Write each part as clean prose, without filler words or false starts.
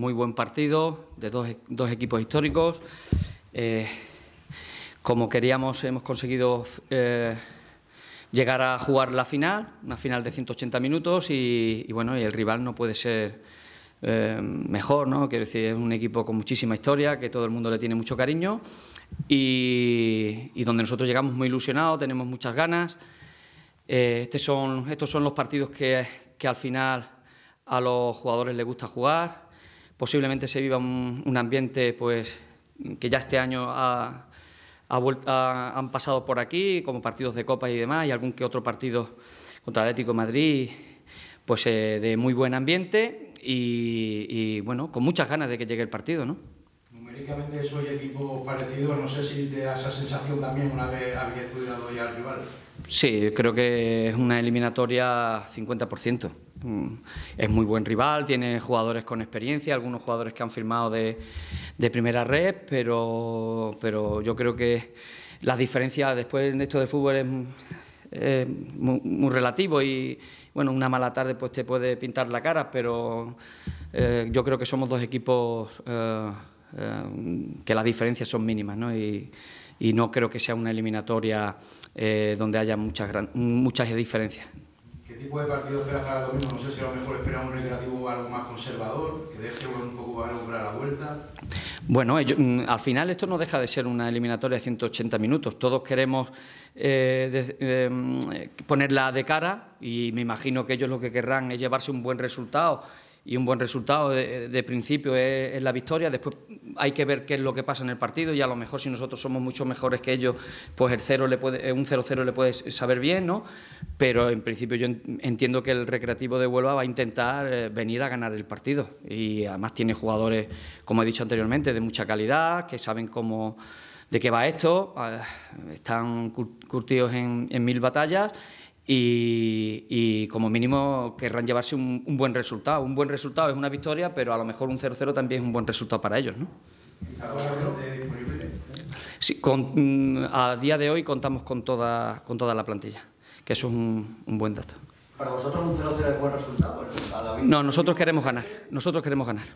muy buen partido de dos equipos históricos. Como queríamos, hemos conseguido llegar a jugar la final, una final de 180 minutos y bueno, y el rival no puede ser mejor, ¿no? Quiero decir, es un equipo con muchísima historia, que todo el mundo le tiene mucho cariño y donde nosotros llegamos muy ilusionados, tenemos muchas ganas. Estos son los partidos que al final a los jugadores les gusta jugar. Posiblemente se viva un ambiente pues que ya este año han pasado por aquí, como partidos de Copa y demás, y algún que otro partido contra el Atlético de Madrid, pues de muy buen ambiente y bueno, con muchas ganas de que llegue el partido, ¿no? Numéricamente soy equipo parecido, no sé si te da esa sensación también una vez había estudiado ya al rival. Sí, creo que es una eliminatoria 50%. Es muy buen rival, tiene jugadores con experiencia, algunos jugadores que han firmado de primera red, pero yo creo que la diferencia después en esto de fútbol es muy relativo y bueno, una mala tarde pues te puede pintar la cara, pero yo creo que somos dos equipos que las diferencias son mínimas, ¿no? Y no creo que sea una eliminatoria donde haya muchas diferencias. ¿Qué tipo de partido esperas para lo mismo? No sé si a lo mejor esperas un recreativo algo más conservador, que deje un poco algo para la vuelta. Bueno, al final esto no deja de ser una eliminatoria de 180 minutos. Todos queremos ponerla de cara y me imagino que ellos lo que querrán es llevarse un buen resultado. Y un buen resultado de principio es la victoria. Después hay que ver qué es lo que pasa en el partido y a lo mejor si nosotros somos mucho mejores que ellos, pues un 0-0 le puede saber bien, ¿no? Pero en principio yo entiendo que el Recreativo de Huelva va a intentar venir a ganar el partido y además tiene jugadores, como he dicho anteriormente, de mucha calidad, que saben de qué va esto, están curtidos en 1000 batallas. Y como mínimo querrán llevarse un buen resultado. Un buen resultado es una victoria, pero a lo mejor un 0-0 también es un buen resultado para ellos, ¿no? Sí, a día de hoy contamos con toda la plantilla, que eso es un buen dato. ¿Para vosotros un 0-0 es buen resultado? No, nosotros queremos ganar. Nosotros queremos ganar.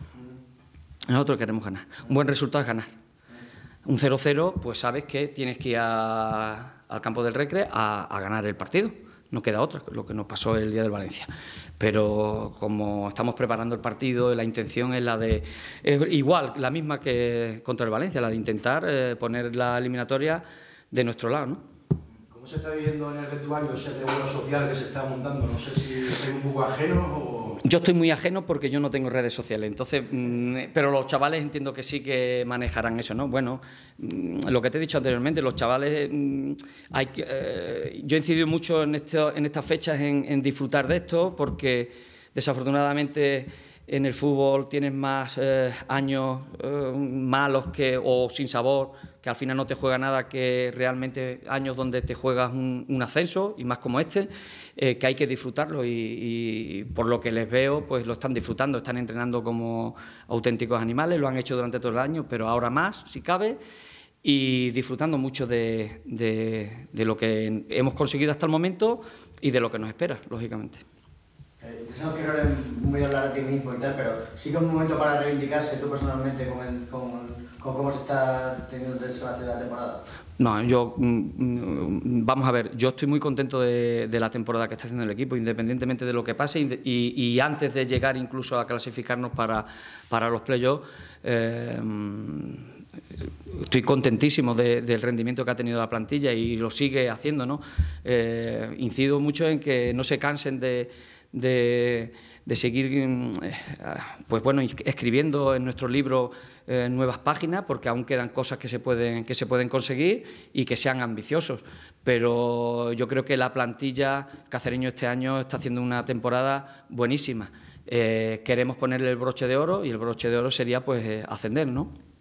Un buen resultado es ganar. Un 0-0, pues sabes que tienes que ir al campo del Recre a ganar el partido. No queda otra, lo que nos pasó el día del Valencia. Pero como estamos preparando el partido, la intención es igual, la misma que contra el Valencia, la de intentar poner la eliminatoria de nuestro lado, ¿no? ¿Cómo se está viviendo en el vestuario ese revuelo social que se está montando? No sé si estoy un poco ajeno o... Yo estoy muy ajeno porque yo no tengo redes sociales, entonces, pero los chavales entiendo que sí que manejarán eso, ¿no? Bueno, lo que te he dicho anteriormente, los chavales, yo he incidido mucho en estas fechas en disfrutar de esto porque desafortunadamente en el fútbol tienes más años malos o sin sabor, que al final no te juega nada, que realmente años donde te juegas un ascenso, y más como este, que hay que disfrutarlo y por lo que les veo, pues lo están disfrutando, están entrenando como auténticos animales, lo han hecho durante todo el año, pero ahora más, si cabe, y disfrutando mucho de lo que hemos conseguido hasta el momento y de lo que nos espera, lógicamente. Yo no quiero muy hablar a ti mismo y tal, pero sí que es un momento para reivindicarse tú personalmente con cómo se está teniendo el desenlace de la temporada. No, vamos a ver, yo estoy muy contento de la temporada que está haciendo el equipo, independientemente de lo que pase y antes de llegar incluso a clasificarnos para los playoffs. Estoy contentísimo del rendimiento que ha tenido la plantilla y lo sigue haciendo, ¿no? Incido mucho en que no se cansen de seguir pues bueno, escribiendo en nuestro libro nuevas páginas, porque aún quedan cosas que se pueden conseguir y que sean ambiciosos, pero yo creo que la plantilla Cacereño este año está haciendo una temporada buenísima. Queremos ponerle el broche de oro y el broche de oro sería pues ascender, ¿no?